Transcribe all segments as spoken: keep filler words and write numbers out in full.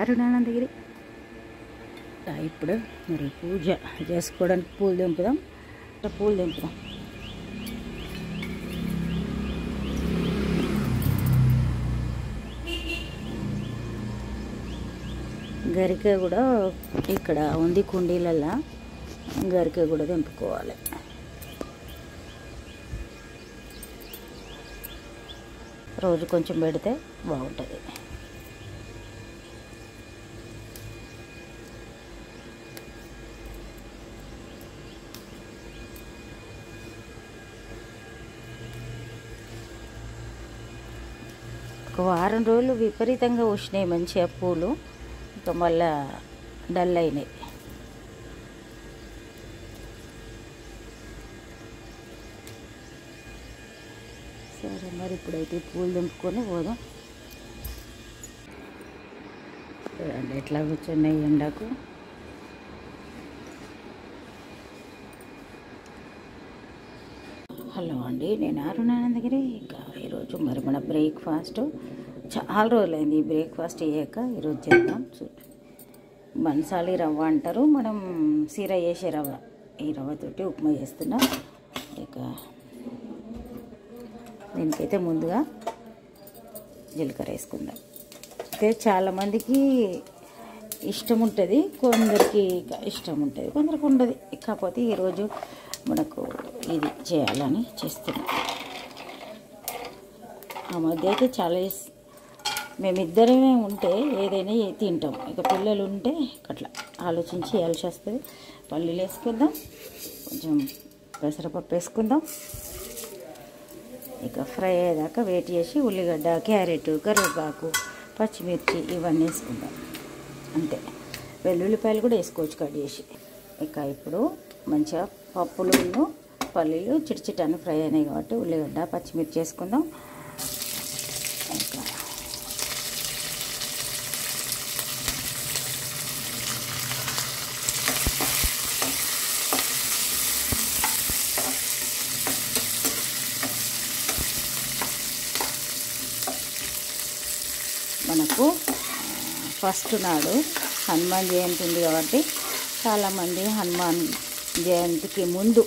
అరుణానందగిరి. ఇప్పుడు మరి పూజ చేసుకోవడానికి పూలు తెంపుదాం. పూలు తెంపుదాం. గరిక కూడా ఇక్కడ ఉంది కుండీలల్లో, గరిక కూడా తెంపుకోవాలి. రోజు కొంచెం పెడితే బాగుంటుంది. ఒక వారం రోజులు విపరీతంగా వచ్చినాయి మంచిగా పూలు, ఇంకా మళ్ళా డల్ అయినాయి. సరే మరి ఇప్పుడైతే పూలు తెంపుకొని పోదాం. చూడండి ఎట్లా కూర్చున్నాయి ఎండకు. హలో అండి, నేను అరుణానందగిరి. ఇంకా ఈరోజు మరి మన బ్రేక్ఫాస్ట్ చాలా రోజులైంది ఈ బ్రేక్ఫాస్ట్ అయ్యాక ఈరోజు చేద్దాం. బన్సాలి రవ్వ అంటారు, మనం సీర చేసే రవ్వ, ఈ రవ్వతోటి ఉప్మా చేస్తున్నాం. ఇక దీనికైతే ముందుగా జీలకర్ర వేసుకుందాం. అయితే చాలామందికి ఇష్టం ఉంటుంది, కొందరికి ఇష్టం ఉంటుంది, కొందరికి ఉండదు. కాకపోతే ఈరోజు మనకు ఇది చేయాలని చేస్తున్నాం. ఆ మధ్య అయితే చాలా మేమిద్దరమే ఉంటే ఏదైనా తింటాం, ఇక పిల్లలు ఉంటే అట్లా ఆలోచించి వేయాల్సి వస్తుంది. పల్లీలు వేసుకుందాం, కొంచెం పెసరపప్పు వేసుకుందాం. ఇక ఫ్రై అయ్యేదాకా వెయిట్ చేసి ఉల్లిగడ్డ, క్యారెట్, కరివేపాకు, పచ్చిమిర్చి ఇవన్నీ వేసుకుందాం. అంతే, వెల్లుల్లిపాయలు కూడా వేసుకోవచ్చు కట్ చేసి. ఇక ఇప్పుడు మంచిగా పప్పులు పల్లీలు చిటిచిటాన్ని ఫ్రై అయినాయి కాబట్టి ఉల్లిగడ్డ, పచ్చిమిర్చి వేసుకుందాం. ఇంకా మనకు ఫస్ట్ నాడు హనుమాన్ జయంతి ఉంది కాబట్టి చాలామంది హనుమాన్ జయంతికి ముందు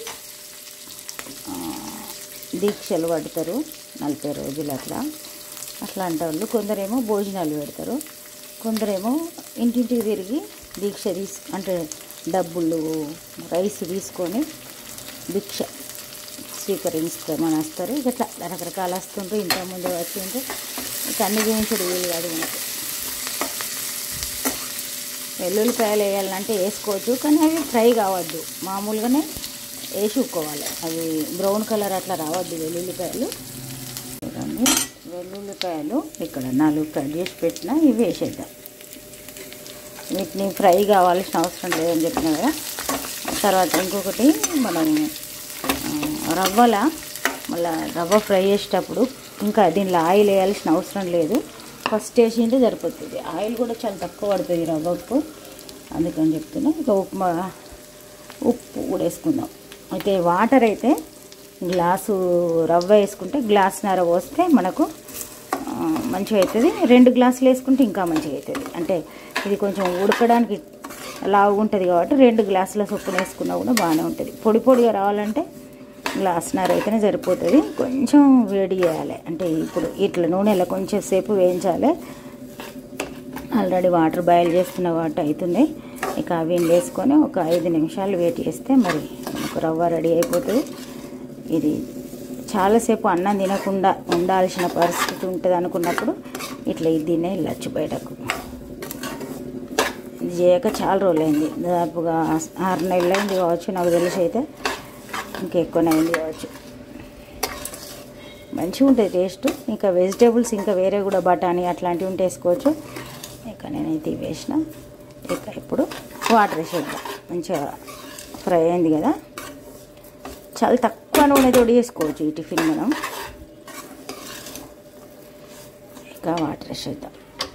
దీక్షలు పడతారు, నలభై రోజులు అట్లా. అట్లాంటి వాళ్ళు కొందరేమో భోజనాలు పెడతారు, కొందరేమో ఇంటింటికి తిరిగి దీక్ష తీసు అంటే డబ్బులు రైస్ తీసుకొని దీక్ష స్వీకరించుకోమని వస్తారు. ఇట్లా రకరకాలు వస్తుంటారు. ఇంతకుముందు వచ్చింటే ఇక అన్ని చూపించడు వీలు కాదు మనకు. వెల్లుల్లిపాయలు వేయాలంటే వేసుకోవచ్చు, కానీ అవి ఫ్రై కావద్దు, మామూలుగానే వేసి ఉక్కోవాలి. అవి బ్రౌన్ కలర్ అట్లా రావద్దు వెల్లుల్లిపాయలు. చూడండి వెల్లుల్లిపాయలు ఇక్కడ నాలుగు కట్ చేసి పెట్టినా ఇవి వేసేద్దాం. వీటిని ఫ్రై కావాల్సిన అవసరం లేదని చెప్పినా కదా. తర్వాత ఇంకొకటి మనం రవ్వల మళ్ళీ రవ్వ ఫ్రై చేసేటప్పుడు ఇంకా దీనిలో ఆయిల్ వేయాల్సిన అవసరం లేదు, ఫస్ట్ వేసింటే సరిపోతుంది. ఆయిల్ కూడా చాలా తక్కువ పడుతుంది రవ్వకు, అందుకని చెప్తున్నా. ఇక ఉప్మా ఉప్పు కూడా వేసుకుందాం. అయితే వాటర్ అయితే గ్లాసు రవ్వ వేసుకుంటే గ్లాసున్నర పోస్తే మనకు మంచిగా అవుతుంది. రెండు గ్లాసులు వేసుకుంటే ఇంకా మంచిగా అవుతుంది. అంటే ఇది కొంచెం ఉడకడానికి లావుగా ఉంటుంది కాబట్టి రెండు గ్లాసుల చొప్పున వేసుకున్నా కూడా బాగానే ఉంటుంది. పొడి పొడిగా రావాలంటే గ్లాసున్నర అయితేనే సరిపోతుంది. కొంచెం వేడి చేయాలి, అంటే ఇప్పుడు ఇట్లా నూనెలో కొంచెం సేపు వేయించాలి. ఆల్రెడీ వాటర్ బాయిల్ చేస్తున్న వాటర్ అవుతుంది. ఇక అవి వేసుకొని ఒక ఐదు నిమిషాలు వెయిట్ చేస్తే మరి మనకు రవ్వ రెడీ అయిపోతుంది. ఇది చాలాసేపు అన్నం తినకుండా ఉండాల్సిన పరిస్థితి ఉంటుంది అనుకున్నప్పుడు ఇట్లా ఇది తినే వెళ్ళచ్చు బయటకు. ఇది చేయక చాలా రోజులైంది, దాదాపుగా ఆరు నెలలు అయింది కావచ్చు నాకు తెలిసి, అయితే ఇంకెక్కువనే అయింది కావచ్చు. మంచిగా ఉంటుంది టేస్ట్. ఇంకా వెజిటేబుల్స్ ఇంకా వేరే కూడా బఠానీ అట్లాంటివి ఉంటే వేసుకోవచ్చు. ఇక నేనైతే ఇవి వేసిన. ఇక ఇప్పుడు వాటర్ వేసేద్దాం. మంచిగా ఫ్రై అయింది కదా, చాలా తక్కువ నూనె తోడి వేసుకోవచ్చు ఈ టిఫిన్ మనం. ఇక వాటర్ వేసేద్దాం.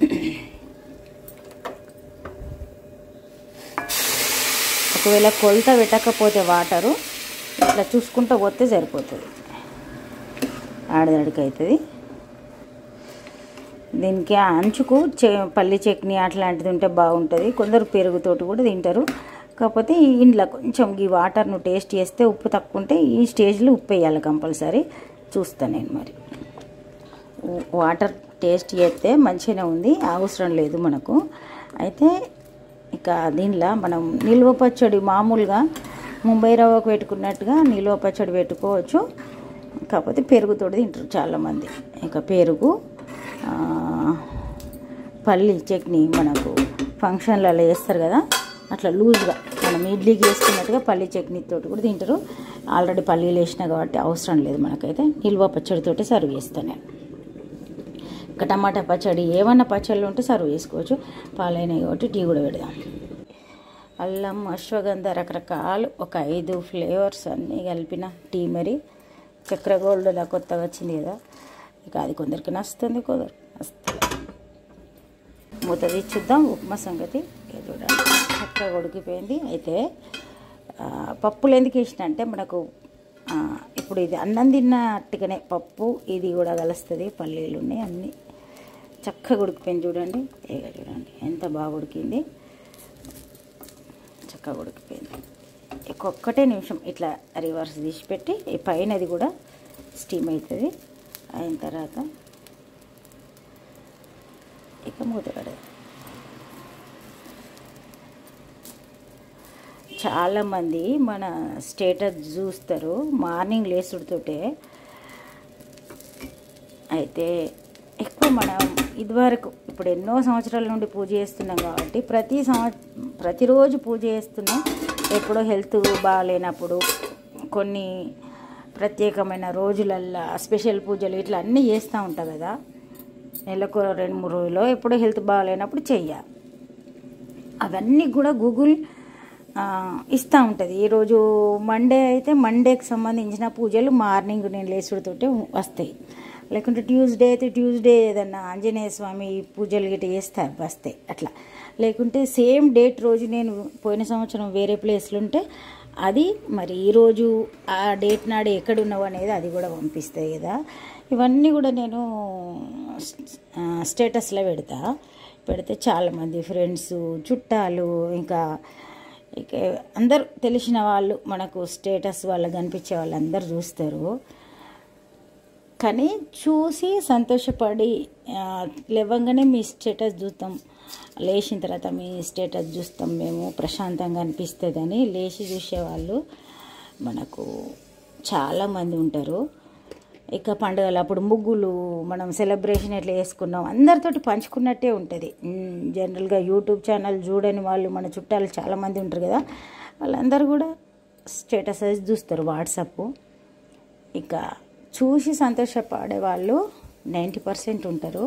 ఒకవేళ కొలత పెట్టకపోతే వాటరు ఇట్లా చూసుకుంటూ పోతే సరిపోతుంది, ఆడదడికి అవుతుంది. దీనికి అంచుకు చె పల్లి చట్నీ అట్లాంటిది ఉంటే బాగుంటుంది. కొందరు పెరుగుతోటి కూడా తింటారు. కాకపోతే ఇంట్లో కొంచెం ఈ వాటర్ను టేస్ట్ చేస్తే ఉప్పు తక్కువ ఉంటే ఈ స్టేజ్లో ఉప్పు వేయాలి కంపల్సరీ. చూస్తాను నేను మరి. వాటర్ టేస్ట్ చేస్తే మంచిగానే ఉంది, అవసరం లేదు మనకు. అయితే ఇక దీనిలో మనం నిల్వ పచ్చడి మామూలుగా ముంబై రవ్వకు పెట్టుకున్నట్టుగా నిల్వ పచ్చడి పెట్టుకోవచ్చు. కాకపోతే పెరుగుతోటి తింటారు చాలామంది. ఇక పెరుగు, పల్లి చట్నీ మనకు ఫంక్షన్లలో వేస్తారు కదా, అట్లా లూజ్గా మనం ఇడ్లీకి వేసుకున్నట్టుగా పల్లి చట్నీతో కూడా తింటారు. ఆల్రెడీ పల్లీలు వేసినా కాబట్టి అవసరం లేదు మనకైతే. నిల్వ పచ్చడితోటి సర్వ్ చేస్తాను. ఇక టమాటా పచ్చడి ఏమన్నా పచ్చళ్ళు ఉంటే సర్వ్ చేసుకోవచ్చు. పాలైనవి కాబట్టి టీ కూడా పెడదాం. అల్లం, అశ్వగంధ రకరకాలు ఒక ఐదు ఫ్లేవర్స్ అన్నీ కలిపిన టీ. మరి చక్కెర గోల్డ్లా కొత్తగా వచ్చింది కదా, ఇక అది కొందరికి నచ్చుతుంది, కొందరు నచ్చుతుంది. మూత తీర్చుద్దాం. ఉప్మా సంగతి చూడండి చక్కగా ఉడికిపోయింది. అయితే పప్పులు ఎందుకు వేసిన అంటే మనకు ఇప్పుడు ఇది అన్నం తిన్నట్టుగానే పప్పు ఇది కూడా కలుస్తుంది. పల్లీలు ఉన్నాయి అన్నీ చక్కగా ఉడికిపోయింది. చూడండి ఇక చూడండి ఎంత బాగా ఉడికింది, చక్కగా ఉడికిపోయింది. ఒక్కటే నిమిషం ఇట్లా రివర్స్ తీసి పెట్టి ఈ పైన అది కూడా స్టీమ్ అవుతుంది. అయిన తర్వాత ఇక మూత కడదాం. చాలామంది మన స్టేటస్ చూస్తారు మార్నింగ్ లేసుడుతోటే. అయితే ఎక్కువ మనం ఇదివరకు ఇప్పుడు ఎన్నో సంవత్సరాల నుండి పూజ చేస్తున్నాం కాబట్టి ప్రతి సంవత్సరం ప్రతిరోజు పూజ చేస్తున్నాం. ఎప్పుడో హెల్త్ బాగాలేనప్పుడు కొన్ని ప్రత్యేకమైన రోజులల్లో స్పెషల్ పూజలు ఇట్లా అన్నీ చేస్తూ ఉంటాం కదా. నెలకు రెండు మూడు రోజులు ఎప్పుడో హెల్త్ బాగాలేనప్పుడు చెయ్యాలి. అవన్నీ కూడా గూగుల్ ఇస్తూ ఉంటుంది. ఈరోజు మండే అయితే మండేకి సంబంధించిన పూజలు మార్నింగ్ నేను లేచుడుతోటే వస్తాయి. లేకుంటే ట్యూస్డే అయితే ట్యూస్డే ఏదన్నా ఆంజనేయ స్వామి పూజలు గిట్ట చేస్తారు వస్తాయి అట్లా. లేకుంటే సేమ్ డేట్ రోజు నేను పోయిన సంవత్సరం వేరే ప్లేస్లో ఉంటే అది మరి ఈరోజు ఆ డేట్ నాడు ఎక్కడున్నావు అనేది అది కూడా పంపిస్తాయి కదా. ఇవన్నీ కూడా నేను స్టేటస్లో పెడతా. పెడితే చాలామంది ఫ్రెండ్స్, చుట్టాలు, ఇంకా ఇక అందరు తెలిసిన వాళ్ళు మనకు స్టేటస్ వాళ్ళకి కనిపించే వాళ్ళు అందరు చూస్తారు. కానీ చూసి సంతోషపడి లేవగానే మీ స్టేటస్ చూస్తాం, లేచిన తర్వాత మీ స్టేటస్ చూస్తాం మేము, ప్రశాంతంగా అనిపిస్తుందని లేచి చూసేవాళ్ళు మనకు చాలామంది ఉంటారు. ఇక పండుగలు అప్పుడు ముగ్గులు మనం సెలబ్రేషన్ ఎట్లా చేసుకున్నాం అందరితోటి పంచుకున్నట్టే ఉంటుంది. జనరల్గా యూట్యూబ్ ఛానల్ చూడని వాళ్ళు మన చుట్టాలు చాలామంది ఉంటారు కదా, వాళ్ళందరూ కూడా స్టేటస్ చూస్తారు వాట్సాప్. ఇక చూసి సంతోషపడే వాళ్ళు నైంటీ పర్సెంట్ ఉంటారు.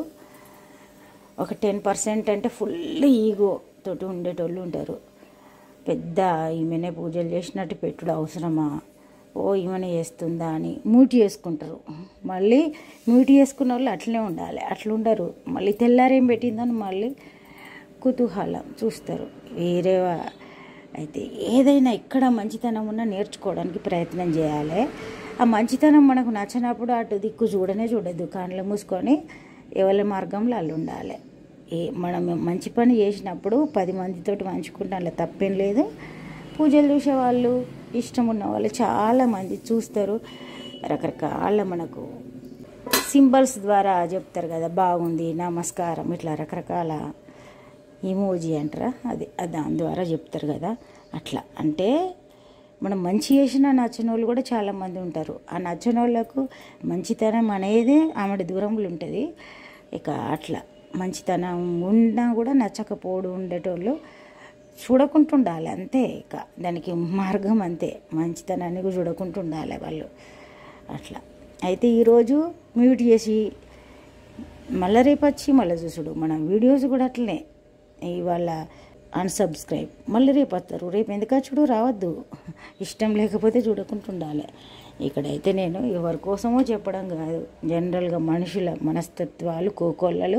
ఒక టెన్ పర్సెంట్ అంటే ఫుల్ ఈగో తోటి ఉండేటోళ్ళు ఉంటారు. పెద్ద ఈమెనే పూజలు చేసినట్టు పెట్టుడు అవసరమా, ఓ ఈమెనే చేస్తుందా అని మ్యూట్ చేసుకుంటారు. మళ్ళీ మ్యూట్ చేసుకున్న వాళ్ళు అట్లనే ఉండాలి, అట్లా ఉండరు. మళ్ళీ తెల్లారేం పెట్టిందని మళ్ళీ కుతూహలం చూస్తారు వేరే. అయితే ఏదైనా ఎక్కడ మంచితనం ఉన్నా నేర్చుకోవడానికి ప్రయత్నం చేయాలి. ఆ మంచితనం మనకు నచ్చినప్పుడు అటు దిక్కు చూడనే చూడద్దు, కాళ్ళు మూసుకొని ఎవరి మార్గంలో వాళ్ళు ఉండాలి. ఏ మనం మంచి పని చేసినప్పుడు పది మందితోటి పంచుకుంటే అలా తప్పేం లేదు. పూజలు చూసేవాళ్ళు ఇష్టం ఉన్న వాళ్ళు చాలామంది చూస్తారు. రకరకాల మనకు సింబల్స్ ద్వారా చెప్తారు కదా, బాగుంది, నమస్కారం, ఇట్లా రకరకాల ఇమోజీ అంటారా, అది దాని ద్వారా చెప్తారు కదా. అట్లా అంటే మనం మంచి చేసిన నచ్చని వాళ్ళు కూడా చాలామంది ఉంటారు. ఆ నచ్చని వాళ్ళకు మంచితనం అనేది ఆమెడి దూరంలో ఉంటుంది. ఇక అట్లా మంచితనం ఉన్నా కూడా నచ్చకపోవడం ఉండేటోళ్ళు చూడకుండా ఉండాలి అంతే. ఇక దానికి మార్గం అంతే, మంచితనాన్ని కూడా చూడకుండా ఉండాలి వాళ్ళు అట్లా. అయితే ఈరోజు మ్యూట్ చేసి మళ్ళీ రేపు వచ్చి మళ్ళీ చూసుడు. మన వీడియోస్ కూడా అట్లనే ఇవాళ అన్సబ్స్క్రైబ్, మళ్ళీ రేపు వస్తారు. రేపు ఎందుకు చూడు రావద్దు, ఇష్టం లేకపోతే చూడకుండా ఉండాలి. ఇక్కడైతే నేను ఎవరి కోసమో చెప్పడం కాదు, జనరల్గా మనుషుల మనస్తత్వాలు కోకొల్లలు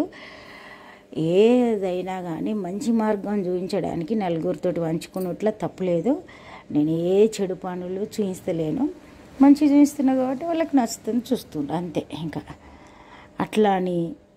ఏదైనా కానీ మంచి మార్గం చూపించడానికి నలుగురితోటి పంచుకున్నట్ల తప్పులేదు. నేను ఏ చెడు పనులు చూపిస్తలేను, మంచి చూపిస్తున్నా కాబట్టి వాళ్ళకి నచ్చుతుంది చూస్తుంటా అంతే. ఇంకా అట్లా అని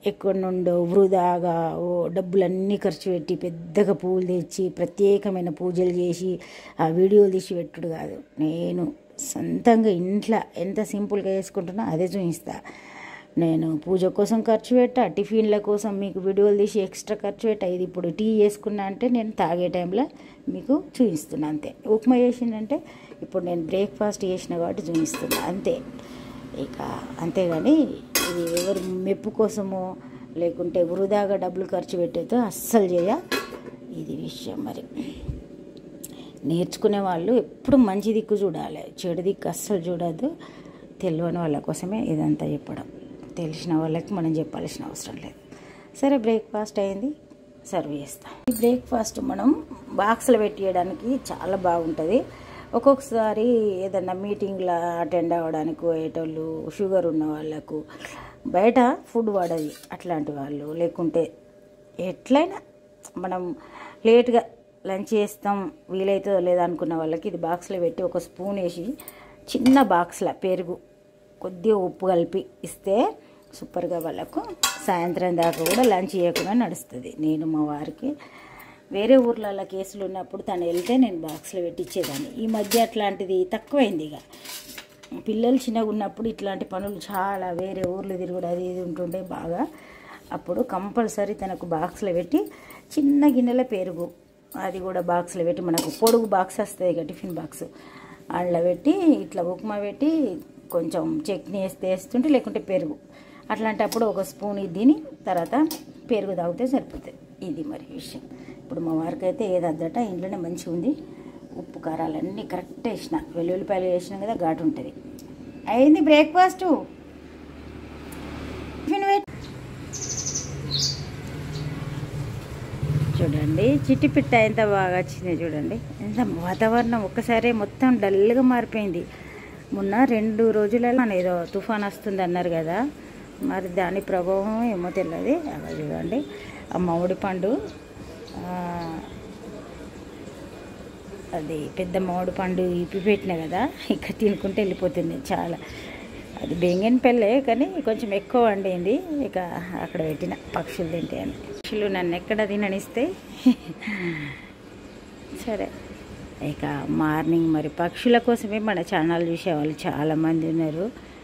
ఎక్కడ నుండో వృధాగా ఓ డబ్బులన్నీ ఖర్చు పెట్టి పెద్దగా పూలు తెచ్చి ప్రత్యేకమైన పూజలు చేసి ఆ వీడియోలు తీసి పెట్టుడు కాదు. నేను సొంతంగా ఇంట్లో ఎంత సింపుల్గా చేసుకుంటున్నా అదే చూపిస్తా. నేను పూజ కోసం ఖర్చు పెట్టా, టిఫిన్ల కోసం మీకు వీడియోలు తీసి ఎక్స్ట్రా ఖర్చు పెట్టా. ఇది ఇప్పుడు టీ చేసుకున్నా అంటే నేను తాగే టైంలో మీకు చూపిస్తున్నా అంతే. ఉప్మా చేసిందంటే ఇప్పుడు నేను బ్రేక్ఫాస్ట్ చేసిన కాబట్టి చూపిస్తున్నా అంతే. ఇక అంతేగాని ఇది ఎవరు మెప్పు కోసమో లేకుంటే వృధాగా డబ్బులు ఖర్చు పెట్టేదో అస్సలు చేయ. ఇది విషయం. మరి నేర్చుకునే వాళ్ళు ఎప్పుడు మంచి దిక్కు చూడాలి, చెడు దిక్కు అస్సలు చూడద్దు. తెలియని వాళ్ళ కోసమే ఇదంతా చెప్పడం. తెలిసిన వాళ్ళకి మనం చెప్పాల్సిన అవసరం లేదు. సరే, బ్రేక్ఫాస్ట్ అయింది, సర్వ్ చేస్తాం. ఈ బ్రేక్ఫాస్ట్ మనం బాక్స్లో పెట్టేయడానికి చాలా బాగుంటుంది. ఒక్కొక్కసారి ఏదన్నా మీటింగ్లో అటెండ్ అవ్వడానికి పోయేటోళ్ళు, షుగర్ ఉన్న వాళ్ళకు, బయట ఫుడ్ పడది అట్లాంటి వాళ్ళు, లేకుంటే ఎట్లయినా మనం లేట్గా లంచ్ చేస్తాం వీలవుతుందో లేదా అనుకున్న వాళ్ళకి ఇది బాక్స్లో పెట్టి ఒక స్పూన్ వేసి చిన్న బాక్స్లో పెరుగు కొద్దిగా ఉప్పు కలిపి ఇస్తే సూపర్గా వాళ్ళకు సాయంత్రం దాకా కూడా లంచ్ చేయకుండా నడుస్తుంది. నేను మా వారికి వేరే ఊర్లలో కేసులు ఉన్నప్పుడు తను వెళ్తే నేను బాక్స్లో పెట్టి ఇచ్చేదాన్ని. ఈ మధ్య అట్లాంటిది తక్కువైంది. ఇక పిల్లలు చిన్నగా ఉన్నప్పుడు ఇట్లాంటి పనులు చాలా వేరే ఊర్లు తిరుగుడు అది ఇది ఉంటుండే బాగా. అప్పుడు కంపల్సరీ తనకు బాక్స్లో పెట్టి చిన్న గిన్నెల పెరుగు అది కూడా బాక్స్లో పెట్టి, మనకు పొడుగు బాక్స్ వస్తుంది ఇక టిఫిన్ బాక్స్, అందులో పెట్టి ఇట్లా ఉప్మా పెట్టి కొంచెం చట్నీ వేస్తే వేస్తుంటే, లేకుంటే పెరుగు అట్లాంటప్పుడు ఒక స్పూన్ ఇది తిని తర్వాత పెరుగు తాగితే సరిపోతుంది. ఇది మరి విషయం. ఇప్పుడు మా వారికి అయితే ఏది అద్దట ఇంట్లోనే మంచిగా ఉంది. ఉప్పు కారాలన్నీ కరెక్ట్ వేసిన, వెల్లుల్లిపాయలు వేసినాం కదా ఘాటు ఉంటుంది. అయింది బ్రేక్ఫాస్ట్. టిఫిన్ చూడండి చిట్టి పిట్ట ఎంత బాగా వచ్చింది చూడండి. ఎంత వాతావరణం ఒక్కసారి మొత్తం డల్గా మారిపోయింది. మొన్న రెండు రోజులలో ఏదో తుఫాన్ వస్తుంది అన్నారు కదా, మరి దాని ప్రభావం ఏమో తెలియదు. అలా చూడండి ఆ మామిడి పండు, అది పెద్ద మామిడి పండు ఇప్పి పెట్టిన కదా, ఇక తినుకుంటే వెళ్ళిపోతుంది చాలా. అది బెంగన్ పెళ్ళే కానీ కొంచెం ఎక్కువ వండింది. ఇక అక్కడ పెట్టిన పక్షులు తింటే అని. పక్షులు నన్ను ఎక్కడ తిననిస్తే సరే. ఇక మార్నింగ్ మరి పక్షుల కోసమే మన ఛానల్ చూసేవాళ్ళు చాలామంది ఉన్నారు.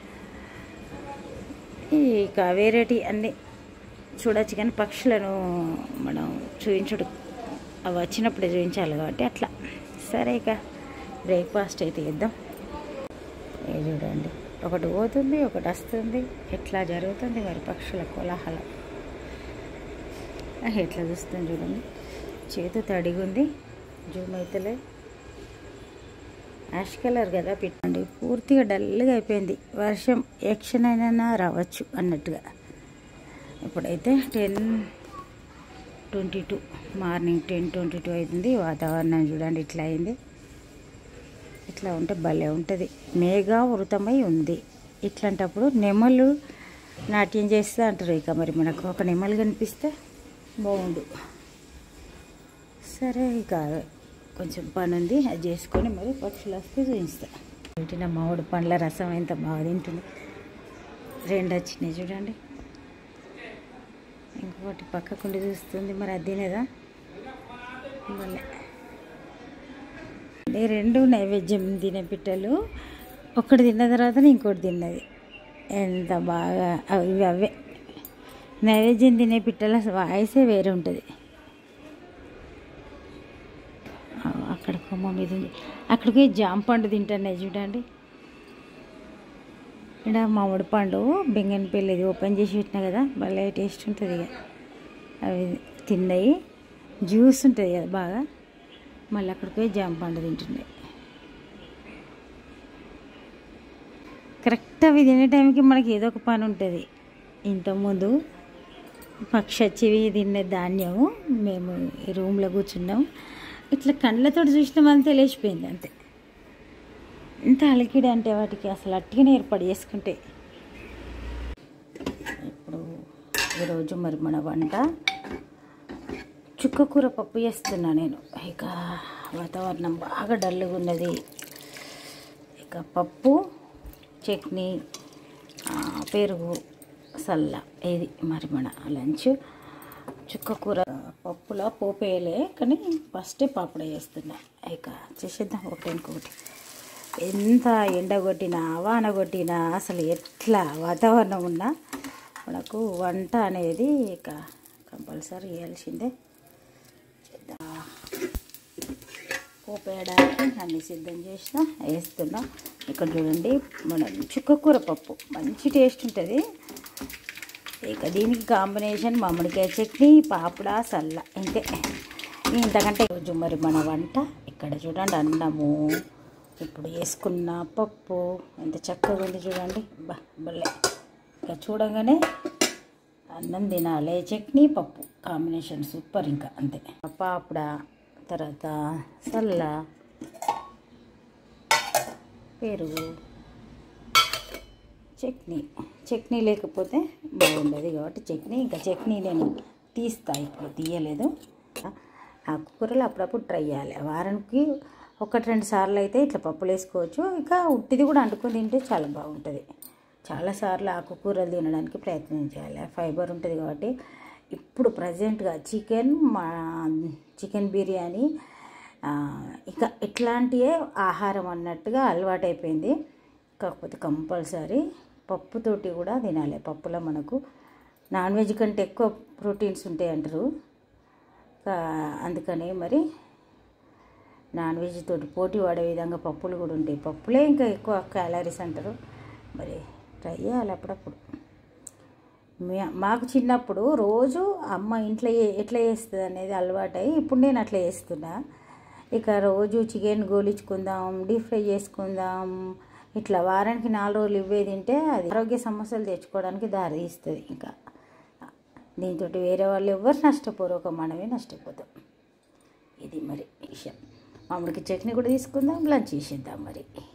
ఇక వేరేటి అన్నీ చూడొచ్చు కానీ పక్షులను మనం చూపించుడు అవి వచ్చినప్పుడే చూపించాలి కాబట్టి అట్లా. సరే, ఇక బ్రేక్ఫాస్ట్ అయితే ఇద్దాం. ఏ చూడండి, ఒకటి పోతుంది ఒకటి వస్తుంది, ఎట్లా జరుగుతుంది మరి పక్షుల కోలాహలం. ఎట్లా చూస్తుంది చూడండి, చేతు తడిగుంది, జూమ్ అయితలే. యాష్ కలర్ కదా పెట్టండి, పూర్తిగా డల్గా అయిపోయింది. వర్షం యాక్షన్ అయినా రావచ్చు అన్నట్టుగా. ఇప్పుడైతే ten twenty two morning ten twenty two అవుతుంది. వాతావరణం చూడండి ఇట్లా అయింది. ఇట్లా ఉంటే భలే ఉంటుంది. మేఘా వృతమై ఉంది. ఇట్లాంటప్పుడు నెమలు నాట్యం చేస్తే అంటారు. ఇక మరి మనకు ఒక నెమలు కనిపిస్తే బాగుండు. సరే, ఇక కొంచెం పని ఉంది, అది చేసుకొని మరి పక్షులు వస్తే చూపిస్తా. పెట్టిన మామిడి పండ్ల రసం ఎంత బాగా తింటుంది. రెండు వచ్చినాయి చూడండి. ఇంకొకటి పక్కకుండి చూస్తుంది, మరి అది తినేదా మళ్ళీ. ఈ రెండు నైవేద్యం తినే పిట్టలు, ఒకటి తిన్న తర్వాత ఇంకోటి తిన్నది. ఎంత బాగా ఇవి అవే నైవేద్యం తినే పిట్టల వాయిసే వేరే ఉంటుంది. అక్కడ కొమ్మ మీద ఉంది, అక్కడికి జామ పండు తింటున్నాయి చూడండి. ఇక్కడ మామిడి పండు బెంగన్ పెళ్ళి ఓపెన్ చేసి పెట్టినా కదా, భలే టేస్ట్ ఉంటుంది. ఇక అవి తిన్నాయి, జ్యూస్ ఉంటుంది కదా బాగా. మళ్ళీ అక్కడికి పోయి జామ పండు తింటుండే. కరెక్ట్ అవి తినే టైంకి మనకి ఏదో ఒక పని ఉంటుంది. ఇంతకుముందు పక్షి వచ్చేవి తినే ధాన్యము మేము ఈ రూమ్లో కూర్చున్నాం, ఇట్లా కళ్ళతో చూసినామంతే లేచిపోయింది అంతే. ఇంత అలికిడి అంటే వాటికి అసలు అట్టిగానే ఏర్పాటు చేసుకుంటే. ఇప్పుడు ఈరోజు మరి మన వంట చుక్కకూర పప్పు చేస్తున్నా నేను. ఇక వాతావరణం బాగా డల్గా ఉన్నది. ఇక పప్పు, చట్నీ, పెరుగు, సల్ల ఇది మరి మన లంచ్. చుక్క కూర పప్పులో పోపేయలే కానీ ఫస్టే పాపడ చేస్తున్నా. ఇక చేసేద్దాం ఒకటి ఇంకొకటి. ఎంత ఎండ కొట్టినా వాన కొట్టినా అసలు ఎట్లా వాతావరణం ఉన్నా మనకు వంట అనేది ఇక కంపల్సరీ చేయాల్సిందే. చేద్దాం. పోపు వేయడానికి అన్ని సిద్ధం చేసిన వేస్తున్నా. ఇక్కడ చూడండి మన చుక్కకూర పప్పు మంచి టేస్ట్ ఉంటుంది. ఇక దీనికి కాంబినేషన్ మామిడికాయ చట్నీ, పాపడ, సల్ల. ఇంతే, ఇంతకంటే రోజు మరి మన వంట. ఇక్కడ చూడండి అన్నము, ఇప్పుడు వేసుకున్న పప్పు ఎంత చక్కగా ఉంది చూడండి. బా భలే. ఇక చూడగానే అన్నం తినాలి. చట్నీ పప్పు కాంబినేషన్ సూపర్. ఇంకా అంతే. పాపడ, తర్వాత సల్ల, పెరుగు, చట్నీ. చట్నీ లేకపోతే బాగుండదు కాబట్టి చట్నీ. ఇంకా చట్నీ నేను తీస్తా, ఇప్పుడు తీయలేదు. ఆకుకూరలు అప్పుడప్పుడు ట్రై చేయాలి. వారానికి ఒకటి రెండు సార్లు అయితే ఇట్లా పప్పులు వేసుకోవచ్చు. ఇంకా ఉట్టిది కూడా అంటుకొని తింటే చాలా బాగుంటుంది. చాలాసార్లు ఆకుకూరలు తినడానికి ప్రయత్నం చేయాలి. ఫైబర్ ఉంటుంది కాబట్టి. ఇప్పుడు ప్రజెంట్గా చికెన్ మా చికెన్ బిర్యానీ ఇంకా ఇట్లాంటివే ఆహారం అన్నట్టుగా అలవాటైపోయింది. కాకపోతే కంపల్సరీ పప్పుతోటి కూడా తినాలి. పప్పులో మనకు నాన్ వెజ్ కంటే ఎక్కువ ప్రోటీన్స్ ఉంటాయి అంటారు. అందుకని మరి నాన్ వెజ్ తోటి పోటీ పడే విధంగా పప్పులు కూడా ఉంటాయి. పప్పులే ఇంకా ఎక్కువ క్యాలరీస్ అంటారు. మరి ట్రై చేయాలి అప్పుడప్పుడు. మాకు చిన్నప్పుడు రోజు అమ్మ ఇంట్లో ఎట్లా చేస్తుంది అనేది అలవాటై ఇప్పుడు నేను అట్లా చేస్తున్నా. ఇక రోజు చికెన్ గోలించుకుందాం, డీప్ ఫ్రై చేసుకుందాం, ఇట్లా వారానికి నాలుగు రోజులు ఇవే తింటే అది ఆరోగ్య సమస్యలు తెచ్చుకోవడానికి దారి తీస్తుంది. ఇంకా దీంతో వేరే వాళ్ళు ఎవరు నష్టపోరు, ఒక మనమే నష్టపోతాం. ఇది మరి విషయం. మామిడికి చట్నీ కూడా తీసుకుందాం, లంచ్ చేసేద్దాం మరి.